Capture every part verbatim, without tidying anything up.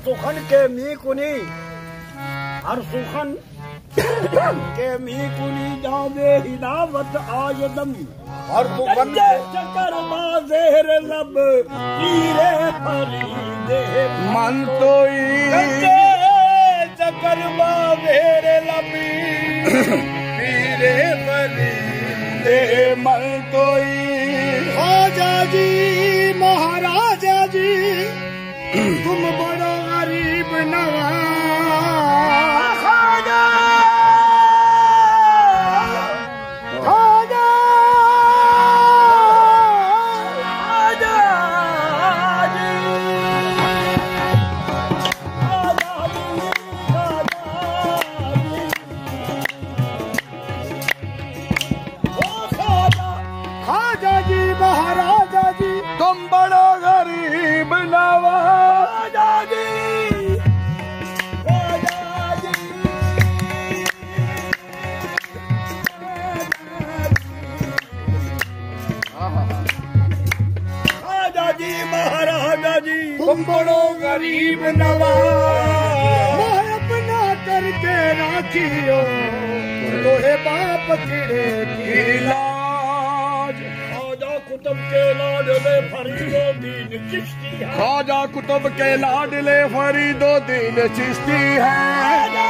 सुखन के मी कुनी हर सुखन के मी कुनी जावे हिदावत आयदम हर सुखन चक्कर बाजेर लब हीरे फरीदे मन तोई चक्कर बाजेर लब हीरे फरीदे मन तोई ख्वाजा जी महाराजा जी तुम बड़ो गरीब नवाज ख्वाजा ख्वाजा ख्वाजा जी ख्वाजा जी ख्वाजा ख्वाजा जी महाराजा जी तुम बड़ो गरीब नवाज महाराजा जी तुम बड़ो गरीब नवाज मैं अपना करके राखियो तोहे बाप किड़े की लाज ख्वाजा कुतुब के लाडले फरीदो दीन चिश्ती है ख्वाजा कुतुब के लाडले फरीदो दीन चिश्ती है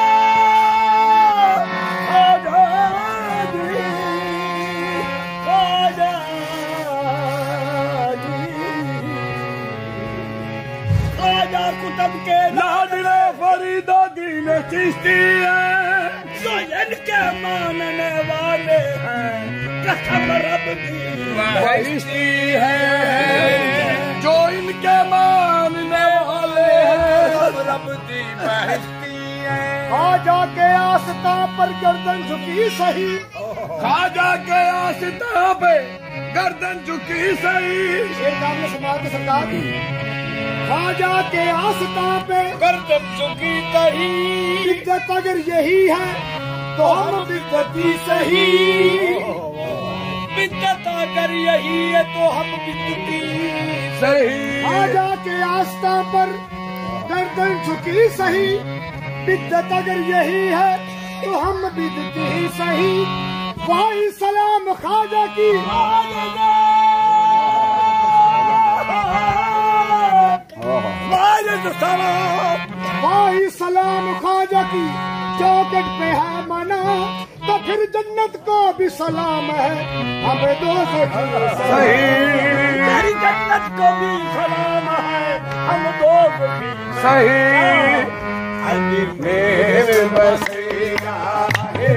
कुतुब के लाडले फरीदो दीन चिश्ती है जो इनके मानने वाले हैं कसम रब की बहिश्ती है जो इनके मानने वाले हैं रब की बहिश्ती है ख्वाजा के आस्था पर गर्दन झुकी सही ख्वाजा के आस्था पे गर्दन झुकी सही शेर काम ने समाज के सरकार ख्वाजा के आस्था पे गर्दन झुकी सही इज्जत अगर यही है तो हम बिद्दती सही बिद्दत अगर यही है तो हम बिद्दती सही ख्वाजा के आस्था पर गर्दन झुकी सही बिद्दत अगर यही है तो हम बिद्दती ही सही वाही सलाम ख्वाजा की वाही सलाम ख्वाजा की चौकट पे है मना तो फिर जन्नत को भी सलाम है हमें दोस्त सही तेरी जन्नत को भी सलाम है हम दोस्त भी सही मेरे बसेरा है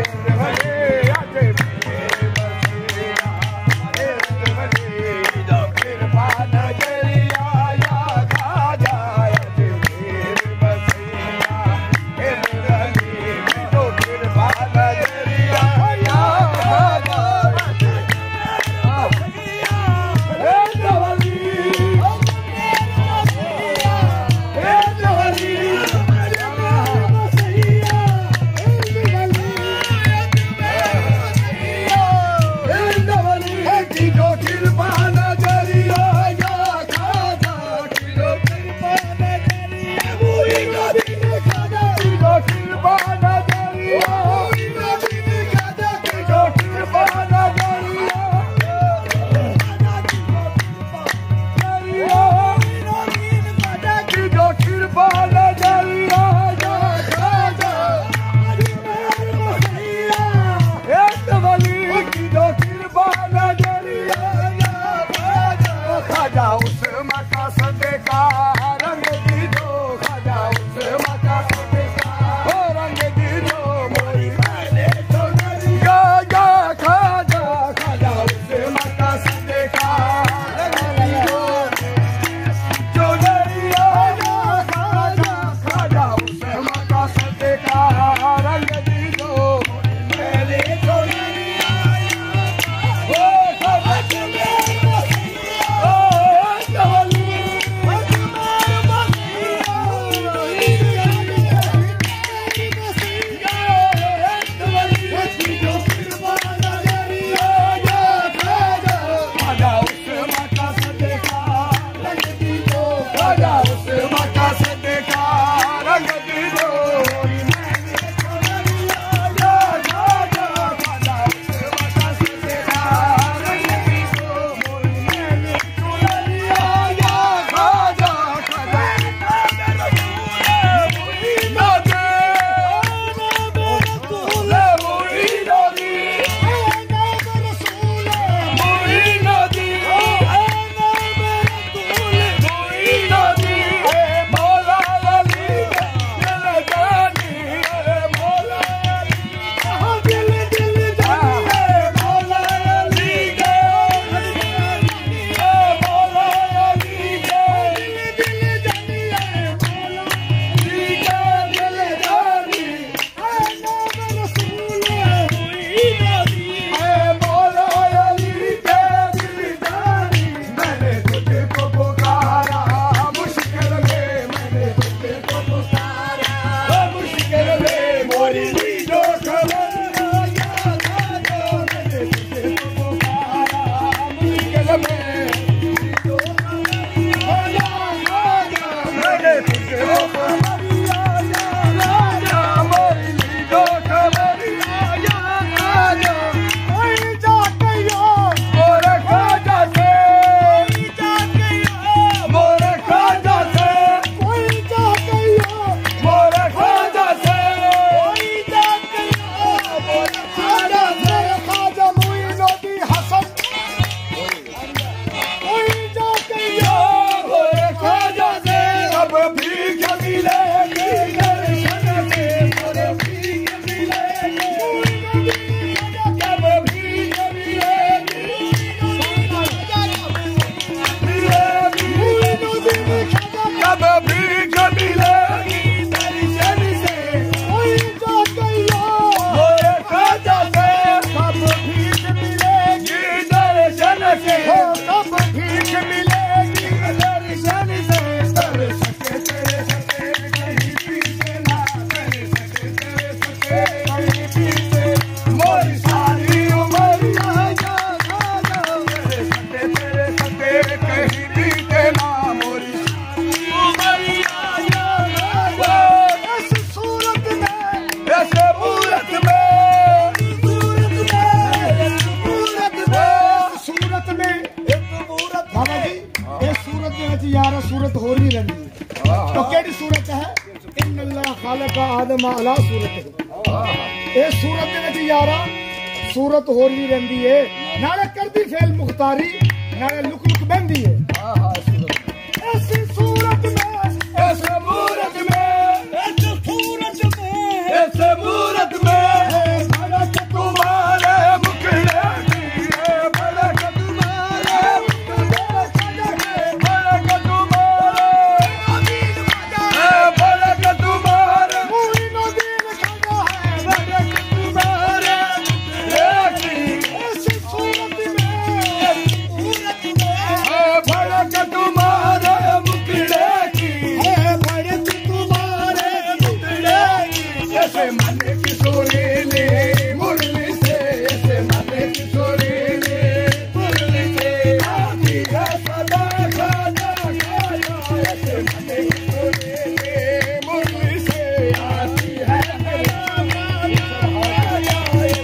केड़ी सूरत है? इन्नल्लाह खालका आदम अला सूरत। ये सूरत दे विच यारा सूरत होर भी रहंदी है, नाले करदी फेल मुख्तारी, नाले लुक लुक बंदी है। हां हां सूरत ऐसी सूरत में, ऐसे मूरत में, ऐसे सूरत में, ऐसे मूरत में भड़क तुम्हारे मुखड़े की है, भड़क तुम्हारे मुखड़े की है, भड़क तुम्हारे है, भड़क तुम्हारे मुइनुद्दीन खड़ा है, भड़क तुम्हारे मुखड़े की ऐसी सूरत में, सूरत में है, भड़क तुम्हारे मुखड़े की है, भड़क तुम्हारे मुखड़े की ऐसे मन की सुरीली मुरली से, ऐसे मन की सुरीली मुरली से आती है सदा खाजा खाया, ऐसे मन की सुरीली मुरली से आती है सदा खाजा खाया,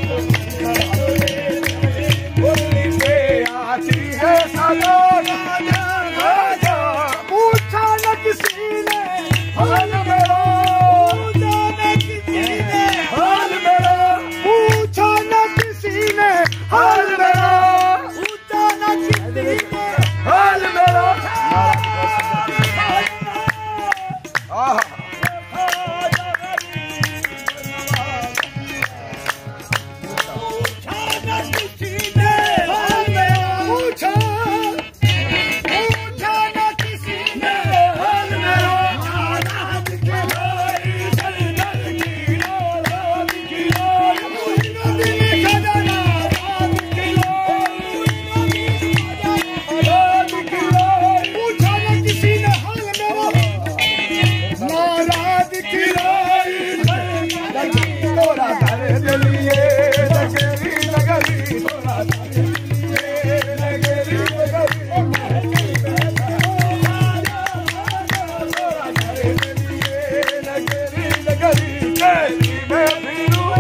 मुरली से आती है सदा खाजा खाया। पूछा न किसी ने हाल मेरा, पूछा न किसी ने हाल मेरा, पूछा न किसी ने हाल मेरा, पूछा न किसी ने हाल मेरा। आहा पूछा न किसी ने हाल मेरा, पूछा पूछा न किसी ने हाल मेरा। नाराज के भाई सरदार की, नाराज की भाई मुइनुद्दीन खड़ा, नाराज की भाई नाराज की भाई। पूछा न किसी ने हाल मेरा, नाराज की भाई तोरा दर दिलिए नगरी नगरी, तोरा दर दिलिए नगरी नगरी, नगरी नगरी तेरी मैं फिरूं,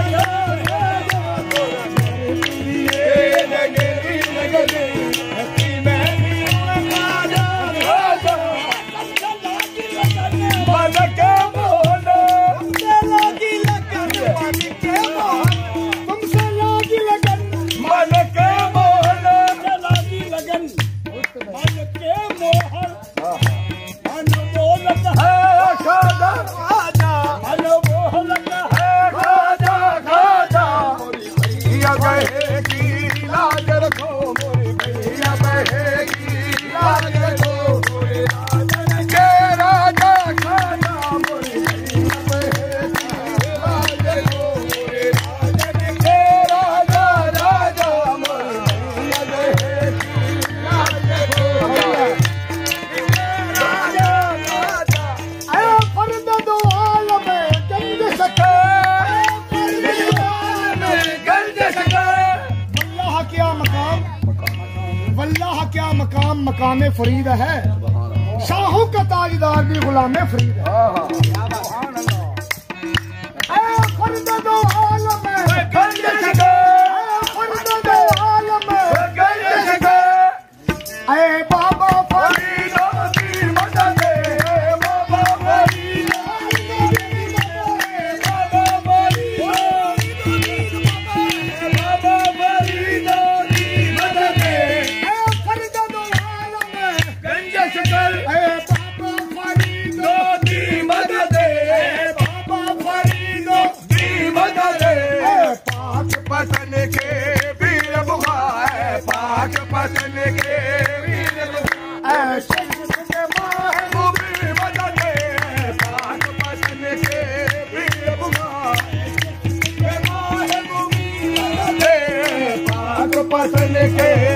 नगरी नगरी तेरी मैं फिरूं, मन के मोहन तुमसे लागी लगन, मन के मोहन तुमसे लागी लगन, मन के मोहन लागी लगन, मन के मोहन अनमोल है खाजा खाजा, अनमोल है खाजा खाजा। मोरी भैया बहेगी लाज रखो, मोरी भैया बहेगी लाज रखो, मोरे राजा के राजा खाजा, मोरी भैया बहेगी लाज रखो, मोरे राजा के राजा राजा, मोरी भैया बहेगी लाज रखो। फर्द दो आलम गंज सके, गंज सके। वल्लाह क्या मकाम, वल्लाह क्या मकाम मकामे फरीद है, शाहों का ताजदार भी गुलामे फरीद है। फर्द दो आलम गंज सके, फर्द दो आलम गंज सके। ऐ बाबा फरीद की मदद, बाबा फरीद बाबा फरीद, बाबा फरीद की मदद। ऐ फर्द दो आलम गंज सके, ऐ बाबा फरीद की मदद, बाबा फरीद की मदद। पाक पतन के वीर बुआ, पाक पतन के वीर बुआ, शहीद के महबूबी मदद, पाक पतन के वीर बुआ, महबूबी मदद, पाक पतन के